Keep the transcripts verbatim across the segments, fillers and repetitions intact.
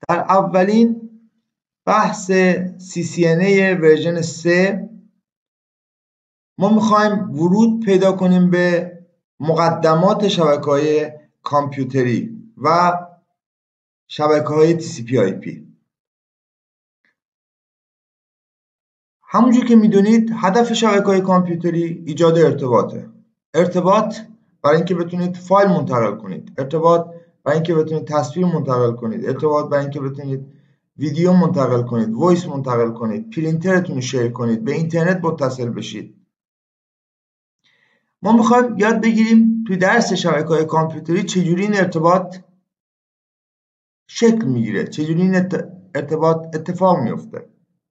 در اولین بحث سی سی ان ای ورژن سه ما میخوایم ورود پیدا کنیم به مقدمات شبکه‌های کامپیوتری و شبکه‌های تی سی پی آی پی. همونجور که میدونید هدف شبکه‌های کامپیوتری ایجاد ارتباطه. ارتباط برای اینکه بتونید فایل منتقل کنید، ارتباط برای اینکه بتونید تصویر منتقل کنید، ارتباط برای اینکه بتونید ویدیو منتقل کنید، وایس منتقل کنید، پرینترتون رو شیر کنید، به اینترنت متصل بشید. ما میخوایم یاد بگیریم توی درس شبکه‌های کامپیوتری چجوری این ارتباط شکل میگیره، چجوری این ارتباط اتفاق میفته.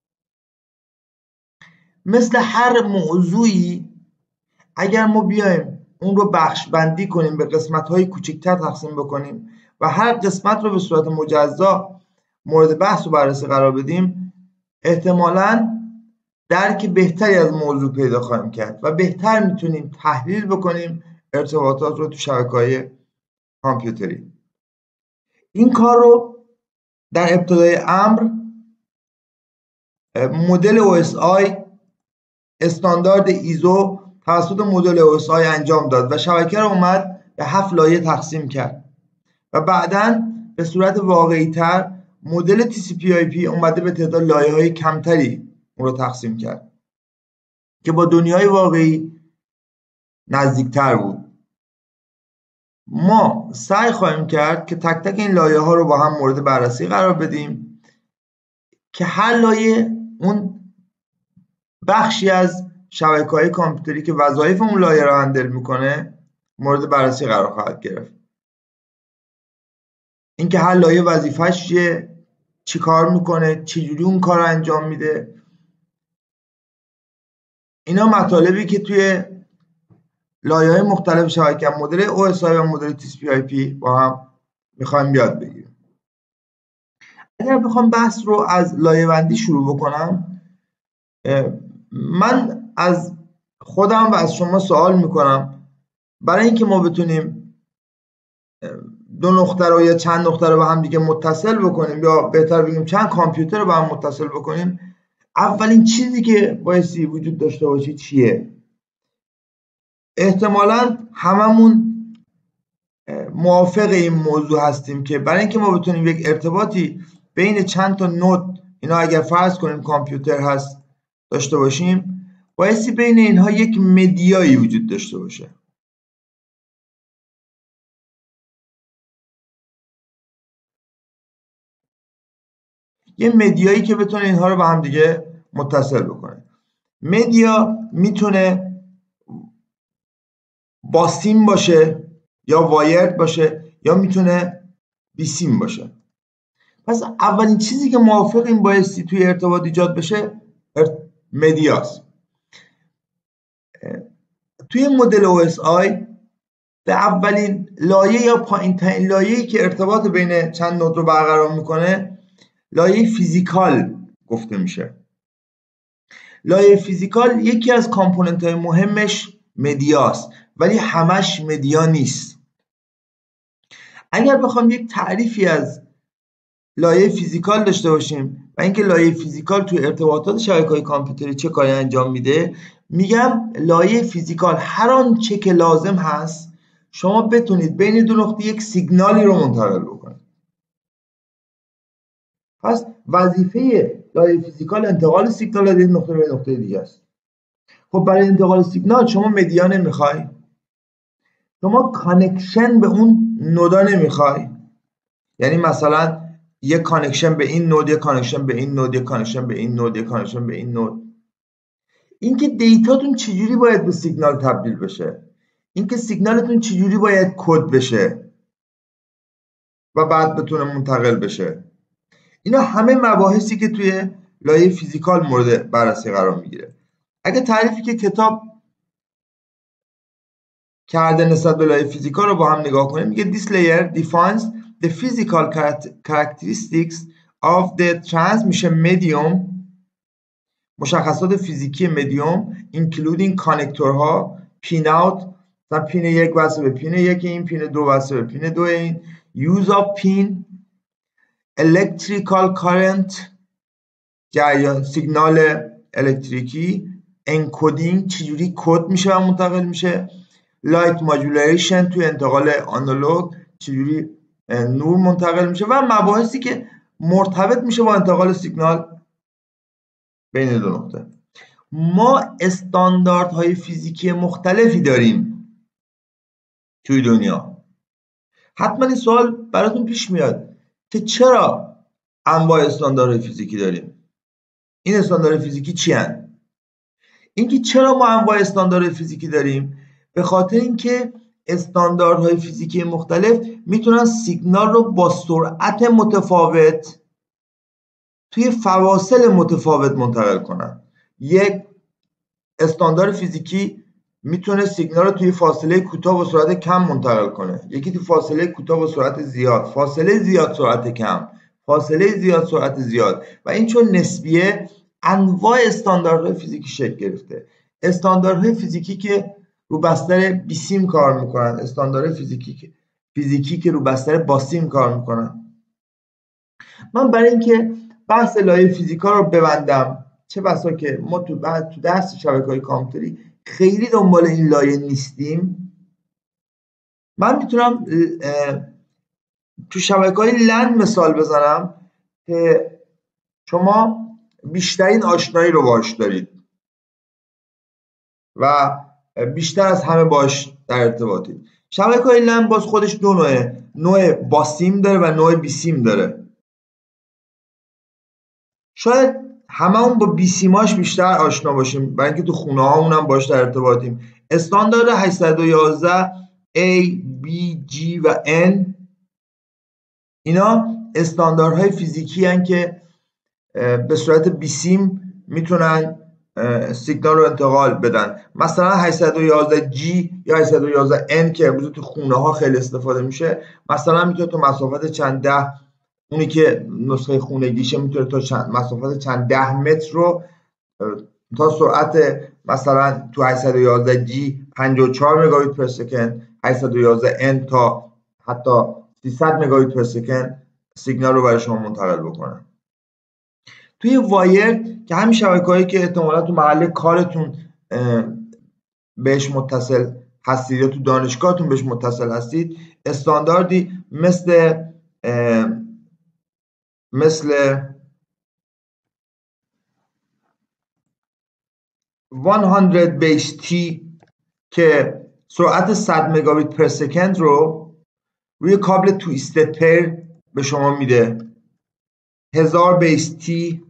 مثل هر موضوعی اگر ما بیایم اون رو بخش بندی کنیم، به قسمت‌های کوچکتر تقسیم بکنیم و هر قسمت رو به صورت مجزا مورد بحث و بررسی قرار بدیم، احتمالاً درک بهتری از موضوع پیدا خواهیم کرد و بهتر میتونیم تحلیل بکنیم ارتباطات رو تو شبکه‌های کامپیوتری. این کار رو در ابتدای امر مدل او اس آی استاندارد ایزو توسط مدل او اس آی انجام داد و شبکه رو اومد به هفت لایه تقسیم کرد و بعداً به صورت واقعی تر مدل تی سی پی آی پی اومده به تعداد لایه های کمتری اون رو تقسیم کرد که با دنیای واقعی نزدیکتر بود. ما سعی خواهیم کرد که تک تک این لایه ها رو با هم مورد بررسی قرار بدیم که هر لایه اون بخشی از شبکه‌های کامپیوتری که وظایف اون لایه رو هندل میکنه مورد بررسی قرار خواهد گرفت. اینکه هر لایه وظیفه‌اش چیه، چی کار میکنه، چجوری اون کار رو انجام میده، اینا مطالبی که توی لایه‌های مختلف شبکه مدل او اس آی و مدل تی سی پی آی پی با هم میخوایم یاد بگیریم. اگر بخوام بحث رو از لایه بندی شروع بکنم، من از خودم و از شما سوال میکنم برای اینکه ما بتونیم دو نقطه رو یا چند نقطه رو با هم دیگه متصل بکنیم، یا بهتر بگیم چند کامپیوتر رو با هم متصل بکنیم، اولین چیزی که بایستی وجود داشته باشه چیه؟ احتمالاً هممون موافق این موضوع هستیم که برای اینکه ما بتونیم یک ارتباطی بین چند تا نود، اینا اگر فرض کنیم کامپیوتر هست، داشته باشیم، بایستی بین اینها یک مدیایی وجود داشته باشه. یه مدیایی که بتونه اینها رو با هم دیگه متصل بکنه. مدیا میتونه با سیم باشه یا وایرد باشه یا میتونه بی سیم باشه. پس اولین چیزی که موافق این بایستی توی ارتباط ایجاد بشه مدیاست. توی مدل او اس آی به اولین لایه یا پایین ترین لایه‌ای که ارتباط بین چند نود رو برقرار میکنه لایه فیزیکال گفته میشه. لایه فیزیکال یکی از کامپوننت های مهمش مدیاست، ولی همش مدیا نیست. اگر بخوام یک تعریفی از لایه فیزیکال داشته باشیم و اینکه لایه فیزیکال توی ارتباطات شبکه‌های کامپیوتری چه کاری انجام میده، میگم لایه فیزیکال هر آنچه که لازم هست شما بتونید بین دو نقطه یک سیگنالی رو منتقل بکنید. پس وظیفه لایه فیزیکال انتقال سیگنال از یک نقطه به نقطه دیگه است. خب برای انتقال سیگنال شما مدیا نمیخوای، شما کانکشن به اون نودا نمیخوای. یعنی مثلا یک کانکشن به این نود، یک کانکشن به این نود، یک کانکشن به این نود، یک کانکشن به این نود. اینکه دیتاتون چجوری باید به سیگنال تبدیل بشه، اینکه سیگنالتون چجوری باید کد بشه و بعد بتونه منتقل بشه، اینا همه مباحثی که توی لایه فیزیکال مورد بررسی قرار میگیره. اگه تعریفی که کتاب کرده نسبت به لایه فیزیکال رو با هم نگاه کنیم، میگه this layer defines the physical characteristics of the transmission medium، مشخصات فیزیکی مدیوم including کانکتورها، پین اوت، مثلا پین یک وصل به پین یک این، پین دو وصل به پین دو این، use of pin، electrical current جریان سیگنال الکتریکی، انکودینگ چجوری کد میشه و منتقل میشه، لایت ماجولیشن توی انتقال آنالوگ چجوری نور منتقل میشه و مباحثی که مرتبط میشه با انتقال سیگنال بین دو نقطه. ما استانداردهای فیزیکی مختلفی داریم توی دنیا. حتما این سوال براتون پیش میاد که چرا انواع استانداردهای فیزیکی داریم؟ این استاندارد فیزیکی چی هستند؟ اینکه چرا ما انواع استانداردهای فیزیکی داریم؟ به خاطر اینکه استانداردهای فیزیکی مختلف میتونن سیگنال رو با سرعت متفاوت توی فواصل متفاوت منتقل کنن. یک استاندارد فیزیکی میتونه سیگنال رو توی فاصله کوتاه با سرعت کم منتقل کنه، یکی توی فاصله کوتاه با سرعت زیاد، فاصله زیاد سرعت کم، فاصله زیاد سرعت زیاد و این چون نسبیه انواع استانداردهای فیزیکی شکل گرفته. استانداردهای فیزیکی که رو بستر بیسیم کار میکنن، استانداردهای فیزیکی که فیزیکی که رو بستر باسیم کار میکنن. من برای اینکه بحث لایه فیزیکا رو ببندم، چه بسا که ما تو بعد تو درس شبکه‌های کامپیوتری خیلی دنبال این لایه نیستیم، من میتونم تو شبکه‌های لن مثال بزنم که شما بیشترین آشنایی رو باش دارید و بیشتر از همه باش در ارتباطید. شبکه‌های لن باز خودش دو نوعه، نوع باسیم داره و نوع بیسیم داره. شاید هممون با بیسیماش بیشتر آشنا باشیم برای اینکه تو خونه هامون هم باش در ارتباطیم. استاندارد هشتصد و یازده A, B, G و N اینا استانداردهای فیزیکی هستند که به صورت بیسیم میتونن سیگنال رو انتقال بدن. مثلا هشتصد و یازده جی یا هشتصد و یازده ان که امروز تو خونه ها خیلی استفاده میشه، مثلا میتونه تو مسافت چند ده، اونی که نسخه خونگیشه میتونه تا چند مسافت چند ده متر رو تا سرعت مثلا تو هشتصد و یازده جی پنجاه و چهار مگابیت پر سکند، هشتصد و یازده ان تا حتی سیصد مگابیت پر سکند سیگنال رو برای شما منتقل بکنه. توی وایر که همین شبکه‌هایی که احتمالاً تو محل کارتون بهش متصل هستید یا تو دانشگاهتون بهش متصل هستید، استانداردی مثل مثل صد بیس تی که سرعت صد مگابیت پر سکند رو روی کابل تویستد پیر به شما میده، هزار بیس تی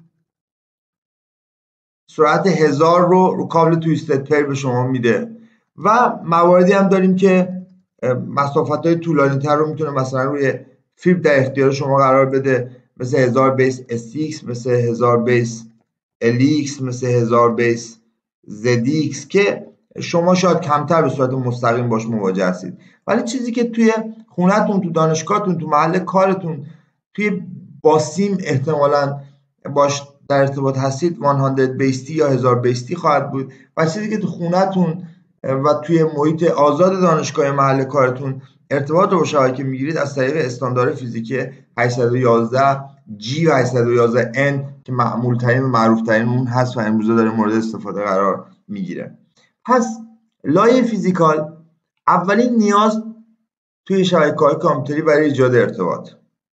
سرعت هزار رو رو کابل تویستد پیر به شما میده و مواردی هم داریم که مسافت‌های طولانی تر رو میتونه مثلا روی فیبر در اختیار شما قرار بده، مثل هزار بیس اس ایکس، مثل هزار بیس ال ایکس، مثل هزار بیس زد ایکس که شما شاید کمتر به صورت مستقیم باش مواجه هستید، ولی چیزی که توی خونه‌تون، تو دانشگاهتون، تو محل کارتون، توی باسیم احتمالاً باش در ارتباط هستید صد بیس تی یا هزار بیس تی خواهد بود و چیزی که تو خونه‌تون و توی محیط آزاد دانشگاه محل کارتون ارتباط رو با شبکه میگیرید از طریق استاندارد فیزیکی هشتصد و یازده جی و هشتصد و یازده ان که معمول ترین و معروف ترین اون هست و امروزه داره مورد استفاده قرار میگیره. پس لایه فیزیکال اولین نیاز توی شبکه‌های کامپیوتری برای ایجاد ارتباط.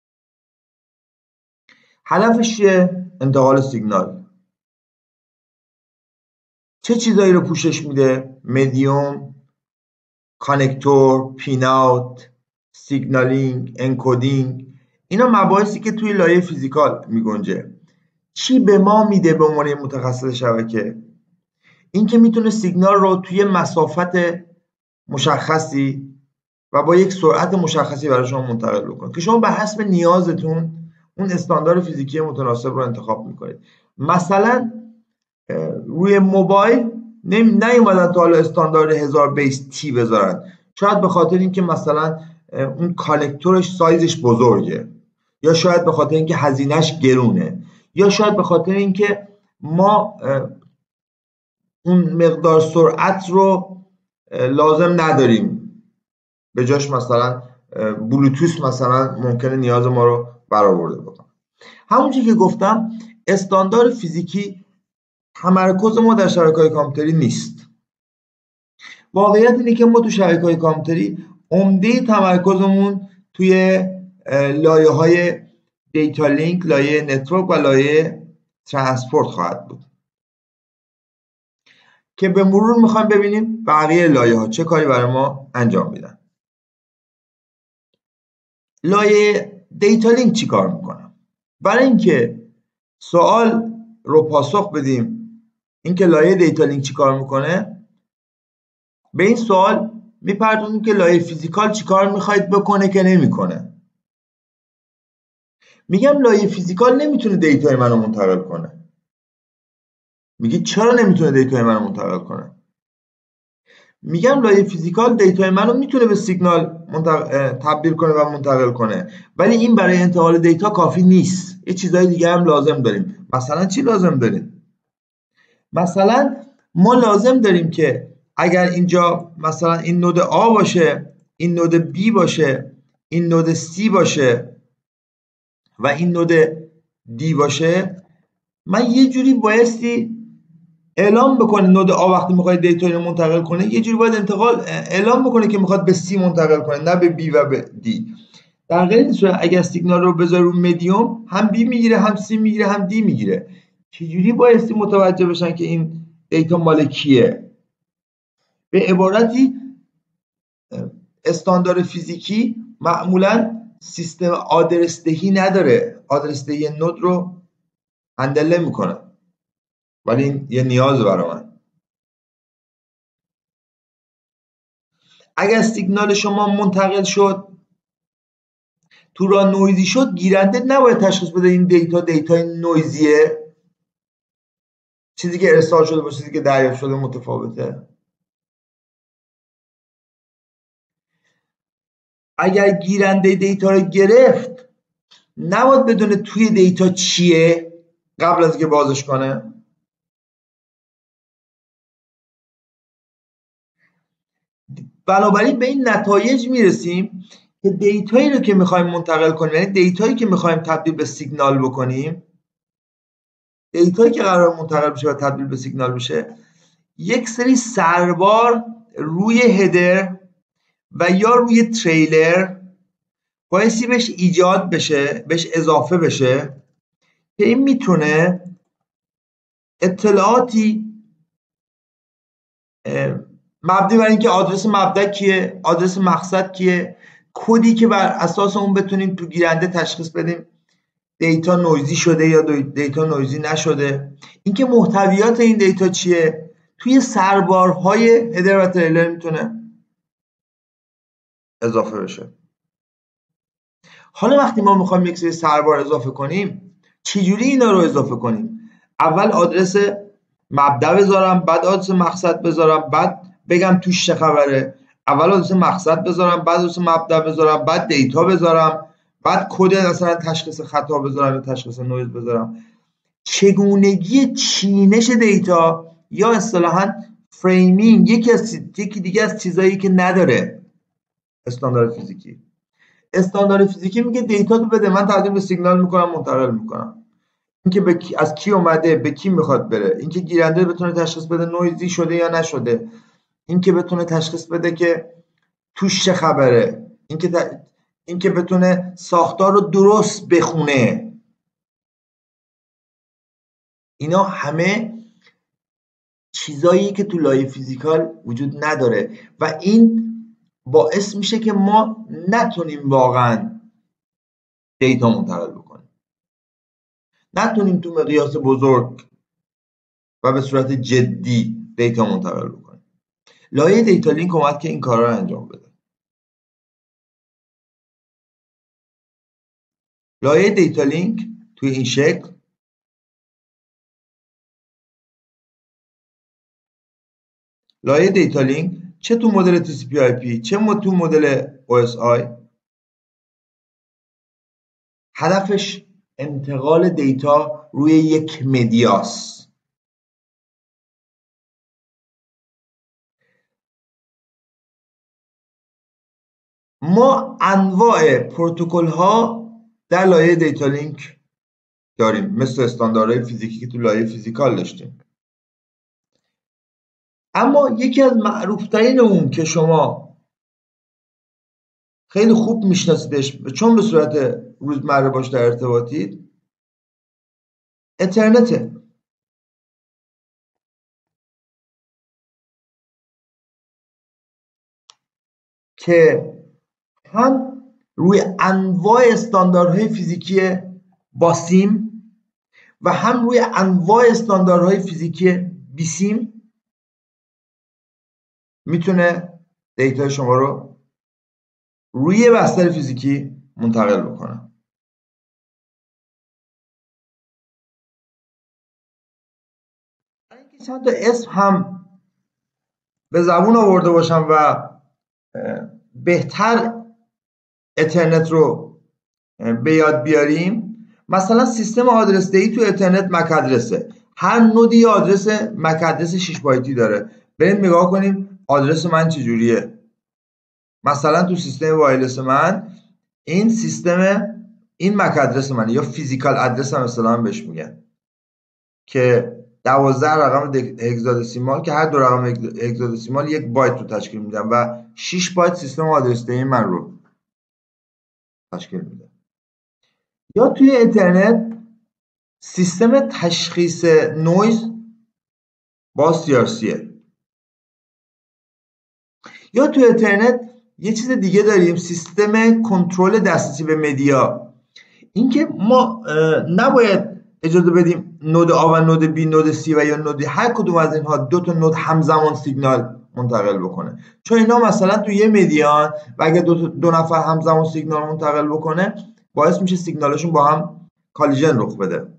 هدفش چیه؟ انتقال سیگنال. چه چیزایی رو پوشش میده؟ مدیوم، کانکتور، پیناوت، سیگنالینگ، انکودینگ، اینا مباحثی که توی لایه فیزیکال میگنجه. چی به ما میده به عنوان متخصص شبکه؟ این که میتونه سیگنال رو توی مسافت مشخصی و با یک سرعت مشخصی برای شما منتقل بکنه که شما به حسب نیازتون اون استاندارد فیزیکی متناسب رو انتخاب میکنید. مثلا روی موبایل نیومدن تا حالا استاندارد هزار بیس تی بذارن، شاید به خاطر اینکه مثلا اون کانکتورش سایزش بزرگه، یا شاید به خاطر اینکه هزینهش گرونه، یا شاید به خاطر اینکه ما اون مقدار سرعت رو لازم نداریم، به جاش مثلا بلوتوث مثلا ممکنه نیاز ما رو برآورده بکنم. همونجوری که گفتم استاندارد فیزیکی تمرکز ما در شبکه‌های کامپیوتری نیست. واقعیت اینه که ما تو شبکه‌های کامپیوتری عمده تمرکزمون توی لایه‌های دیتا لینک، لایه نتورک و لایه ترانسپورت خواهد بود که به مرور میخوایم ببینیم بقیه لایه‌ها چه کاری برای ما انجام میدن. لایه دیتا لینک چی کار میکنه؟ برای اینکه سوال رو پاسخ بدیم اینکه لایه دیتا لینک چی کار میکنه، به این سوال میپردازیم که لایه فیزیکال چی کار میخواید بکنه که نمیکنه. میگم لایه فیزیکال نمیتونه دیتای منو منتقل کنه. میگه چرا نمیتونه دیتای منو منتقل کنه؟ میگم لایه فیزیکال دیتای منو میتونه به سیگنال منتقل... تبدیل کنه و منتقل کنه، ولی این برای انتقال دیتا کافی نیست. یه چیزای دیگه هم لازم داریم. مثلا چی لازم داریم؟ مثلا ما لازم داریم که اگر اینجا مثلا این نود A باشه، این نود B باشه، این نود C باشه و این نود D باشه، من یه جوری بایستی اعلام بکنه نود A وقتی میخواد دیتا رو منتقل کنه یه جوری باید انتقال اعلام بکنه که میخواد به C منتقل کنه، نه به B و به D. در غیر این صورت اگر سیگنال رو بذاره رو مدیوم، هم B میگیره، هم C میگیره، هم D میگیره. چجوری بایستی متوجه بشن که این دیتا مال کیه؟ به عبارتی استاندارد فیزیکی معمولا سیستم آدرس دهی نداره، آدرس دهی نود رو هندل نمیکنه، ولی این یه نیاز برای من. اگر سیگنال شما منتقل شد تو راه نویزی شد، گیرنده نباید تشخیص بده این دیتا دیتای نویزیه، چیزی که ارسال شده با چیزی که دریافت شده متفاوته. اگر گیرنده دیتا رو گرفت نباید بدونه توی دیتا چیه قبل از که بازش کنه. بنابراین به این نتایج میرسیم که دیتایی رو که میخوایم منتقل کنیم، یعنی دیتایی که میخوایم تبدیل به سیگنال بکنیم، دیتایی که قرار منتقل بشه و تبدیل به سیگنال بشه، یک سری سربار روی هدر و یا روی تریلر بایستی بهش ایجاد بشه، بهش اضافه بشه که این میتونه اطلاعاتی مبنی بر اینکه آدرس مبدا کیه، آدرس مقصد کیه، کدی که بر اساس اون بتونیم تو گیرنده تشخیص بدیم دیتا نویزی شده یا دیتا نویزی نشده، اینکه محتویات این دیتا چیه، توی سربارهای هدر و تریلر میتونه اضافه بشه. حالا وقتی ما میخوایم یک سری سربار اضافه کنیم، چجوری اینا رو اضافه کنیم؟ اول آدرس مبدا بذارم، بعد آدرس مقصد بذارم، بعد بگم توش چه خبره. اول آدرس مقصد بذارم، بعد آدرس مبدا بذارم، بعد دیتا بذارم، بعد کد مثلا تشخیص خطا بذارم یا تشخیص نویز بذارم. چگونگی چینش دیتا یا اصطلاحاً فریمینگ یکی از یکی دیگه از چیزایی که نداره استاندارد فیزیکی. استاندارد فیزیکی میگه دیتا تو بده، من تبدیل به سیگنال میکنم، منتقل میکنم. اینکه به کی، از کی اومده، به کی میخواد بره، اینکه گیرنده بتونه تشخیص بده نویزی شده یا نشده، اینکه بتونه تشخیص بده که توش چه خبره، اینکه ت... اینکه بتونه ساختار رو درست بخونه. اینا همه چیزایی که تو لایه فیزیکال وجود نداره و این باعث میشه که ما نتونیم واقعا دیتا منتقل بکنیم، نتونیم تو مقیاس بزرگ و به صورت جدی دیتا منتقل بکنیم. لایه دیتا لینک اومد که این کارا رو انجام بده. لایه دیتا لینک توی این شکل لایه دیتا لینک چه تو مدل تی سی پی آی پی چه تو مدل او اس آی هدفش انتقال دیتا روی یک مدیاست. ما انواع پروتکل ها در لایه دیتا لینک داریم، مثل استانداردهای فیزیکی که تو لایه فیزیکال داشتیم. اما یکی از معروفترین اون که شما خیلی خوب میشناسیدش چون به صورت روزمره باش در ارتباطید، اترنته. که هم روی انواع استانداردهای فیزیکی باسیم و هم روی انواع استانداردهای فیزیکی بیسیم میتونه دیتا شما رو روی بستر فیزیکی منتقل بکنه. اینکه چند تا اسم هم به زبون آورده باشم و بهتر اترنت رو به یاد بیاریم، مثلا سیستم آدرس دهی تو اترنت مک ادرسه. هر نودی آدرس مک ادرس شش بایتی داره. بریم نگاه کنیم آدرس من چجوریه. مثلا تو سیستم وایرلس من این سیستم این مک ادرس منه، یا فیزیکال ادرس هم اصطلاحاً بهش میگن، که دوازده رقم هگزادسیمال که هر دو رقم هگزادسیمال یک بایت رو تشکیل میدن و شش بایت سیستم آدرس دهی من رو تشکیل میده. یا توی اینترنت سیستم تشخیص نویز با سی آر سیه. یا توی اینترنت یه چیز دیگه داریم، سیستم کنترل دسترسی به مدیا. اینکه ما نباید اجازه بدیم نود آ و نود بی، نود سی و یا نود هر کدوم از اینها دو تا نود همزمان سیگنال منتقل بکنه، چون اینا مثلا توی یه مدیان و اگه دو, دو نفر همزمان سیگنال منتقل بکنه باعث میشه سیگنالشون با هم کالیژن رخ بده.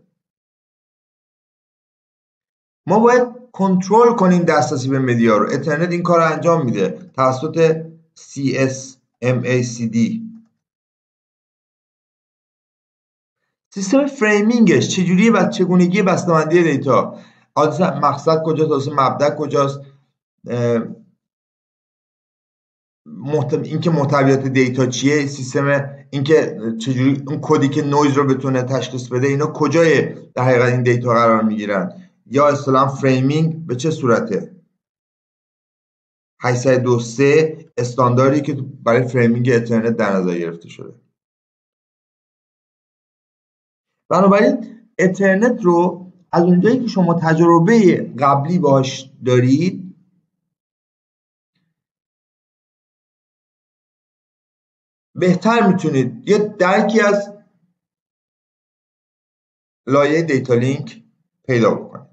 ما باید کنترل کنیم دسترسی به مدیا رو. اینترنت این کار رو انجام میده توسط سی اس ام ای سی دی. سیستم فریمینگش چجوریه و چگونگی بسته‌بندی دیتا، آدرس مقصد کجاست، آدرس مبدأ کجاست، محتو... اینکه محتویات دیتا چیه، سیستم اینکه چجوری اون کدی که نویز رو بتونه تشخیص بده اینا کجای در حقیقت این دیتا قرار میگیرن، یا اصطلاحاً فریمینگ به چه صورته. هشتصد و دو سه استانداردی که برای فریمینگ اینترنت در نظر گرفته شده. بنابراین اینترنت رو از اونجایی که شما تجربه قبلی باش دارید بهتر میتونید یه درکی از لایه دیتا لینک پیدا بکنید.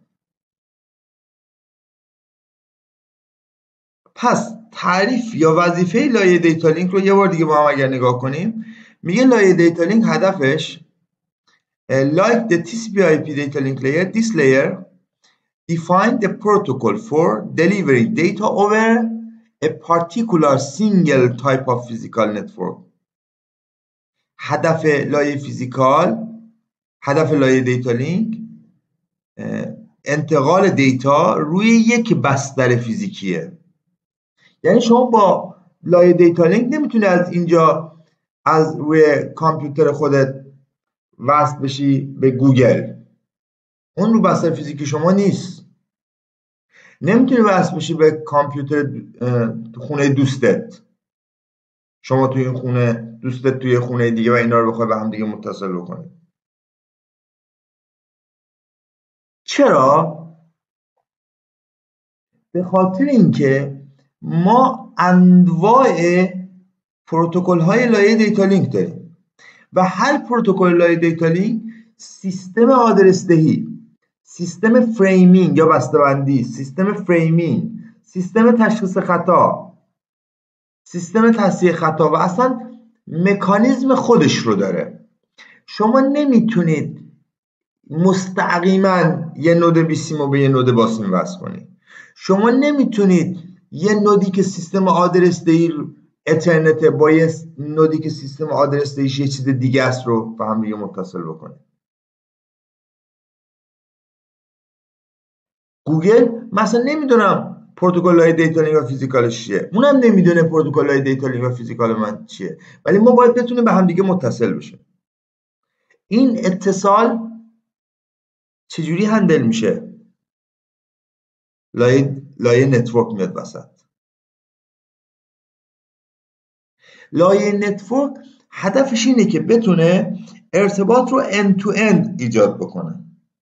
پس تعریف یا وظیفه لایه دیتا لینک رو یه بار دیگه با هم اگر نگاه کنیم، میگه لایه دیتا لینک هدفش like the تی سی پی آی پی data link layer, this layer define the protocol for delivering data over a particular single type of physical network. هدف لایه فیزیکال، هدف لایه دیتا لینک انتقال دیتا روی یک بستر فیزیکیه. یعنی شما با لایه دیتا لینک نمیتونی از اینجا از روی کامپیوتر خودت وصل بشی به گوگل، اون رو بستر فیزیکی شما نیست. نمیتونی وصل بشی به کامپیوتر تو خونه دوستت، شما توی این خونه دوستت توی خونه دیگه و اینا رو بخوای به هم دیگه متصل بکنی. چرا؟ به خاطر اینکه ما انواع پروتکل های لایه دیتا لینک داریم و هر پروتکل لایه دیتا لینک سیستم آدرس دهی، سیستم فریمینگ یا بسته‌بندی، سیستم فریمینگ، سیستم تشخیص خطا، سیستم تصحیح خطا و اصلا مکانیزم خودش رو داره. شما نمیتونید مستقیما یه نود بیسیم رو به یه نود باسیم وصل کنید. شما نمیتونید یه نودی که سیستم آدرس دهی اترنت با یه نودی که سیستم آدرس دهیش یه چیز دیگه است رو به هم دیگه متصل بکنید. گوگل مثلا نمیدونم پروتکل های دیتا لینک و فیزیکالش چیه، اونم نمیدونه پروتکل های دیتا لینک و فیزیکال من چیه، ولی ما باید بتونیم به هم دیگه متصل بشیم. این اتصال چجوری هندل میشه؟ لایه لایه نتورک میاد وسط. لایه نتورک هدفش اینه که بتونه ارتباط رو end to end ایجاد بکنه.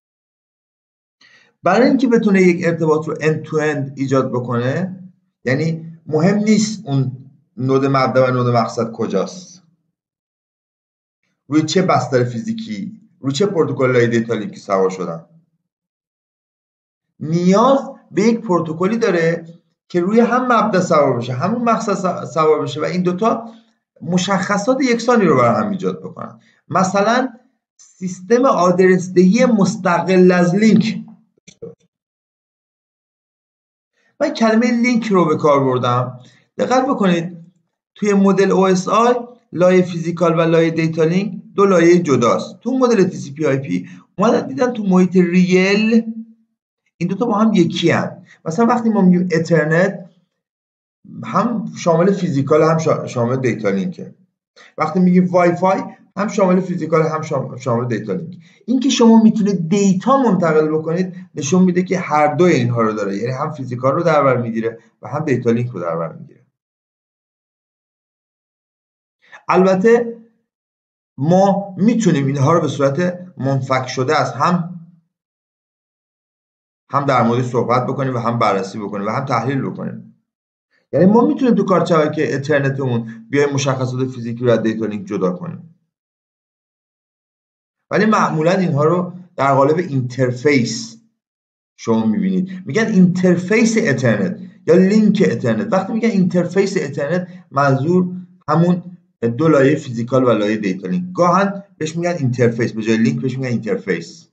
برای اینکه بتونه یک ارتباط رو end to end ایجاد بکنه، یعنی مهم نیست اون نود مبدا و نود مقصد کجاست، روی چه بستر فیزیکی، روی چه پروتکل‌های دیتا لینکی سوار شدن. نیاز به یک پروتکلی داره که روی هم مبدا سوار بشه، همون مقصد سوار بشه و این دوتا مشخصات یکسانی رو برای هم ایجاد بکنن. مثلا سیستم آدرسدهی مستقل از لینک. من کلمه لینک رو به کار بردم. دقت بکنید توی مدل او اس آی لایه فیزیکال و لایه دیتا لینک دو لایه جداست. تو مدل تی سی پی آی پی اومدن دیدن تو محیط ریل این دوتا با هم یکی هستند. مثلا وقتی ما میگیم اترنت هم شامل فیزیکال هم شامل دیتا لینکه. وقتی میگیم وای فای هم شامل فیزیکال هم شامل دیتا لینک. این که شما میتونید دیتا منتقل بکنید نشون میده که هر دوی اینها رو داره، یعنی هم فیزیکال رو در بر میگیره و هم دیتا لینک رو در بر میگیره. البته ما میتونیم اینها رو به صورت منفک شده از هم هم در مورد صحبت بکنیم و هم بررسی بکنیم و هم تحلیل بکنیم. یعنی ما میتونیم تو کارت شبکه اترنتمون بیایم مشخصات فیزیکی رو از دیتا لینک جدا کنیم، ولی معمولا اینها رو در قالب اینترفیس شما میبینید. میگن اینترفیس اترنت یا لینک اترنت. وقتی میگن اینترفیس اترنت منظور همون دو لایه فیزیکال و لایه دیتا لینک. گاهن بهش میگن اینترفیس، به جای لینک بهش میگن اینترفیس.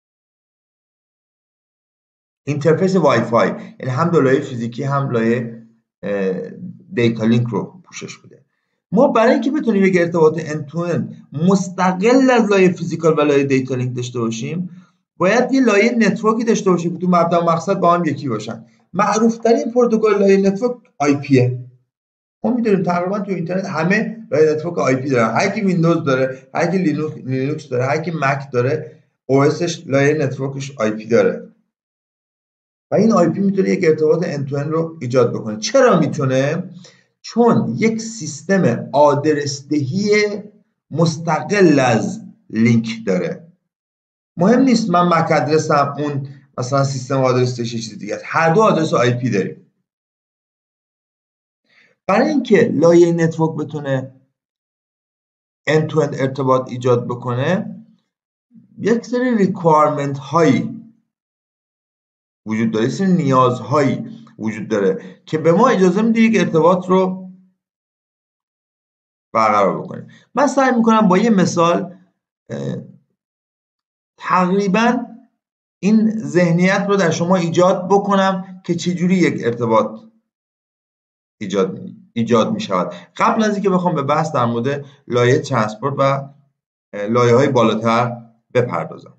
اینترفیس وای فای یعنی هم دو لایه فیزیکی هم لایه دیتا لینک رو پوشش بده. ما برای اینکه بتونیم یک ارتباط end to end مستقل از لایه فیزیکال و لایه دیتا لینک داشته باشیم، باید یه لایه نتورکی داشته باشیم که تو مبدا و مقصد با هم یکی باشن. معروف ترین پروتکل لایه نتورک آی پیه. ما میدونیم تقریبا تو اینترنت همه لایه نتورک آی پی دارن. هر کی ویندوز داره، هر کی لینوکس داره، هر کی مک داره، او اسش لایه نتورکش آی پی داره. و این آی پی میتونه یک ارتباط end to end رو ایجاد بکنه. چرا میتونه؟ چون یک سیستم آدرسدهی مستقل از لینک داره. مهم نیست من مک ادرسم اون مثلا سیستم آدرسدهیش چیز دیگه است، هر دو آدرس آی پی داریم. برای اینکه لایه نتورک بتونه end to end ارتباط ایجاد بکنه یک سری ریکوایرمنت هایی وجود داره، یک سری نیازهایی وجود داره که به ما اجازه میده یک ارتباط رو برقرار بکنیم. من سعی میکنم با یه مثال تقریبا این ذهنیت رو در شما ایجاد بکنم که چجوری یک ارتباط ایجاد ایجاد می شود. قبل از اینکه بخوام به بحث در مورد لایه ترانسپورت و لایه های بالاتر بپردازم،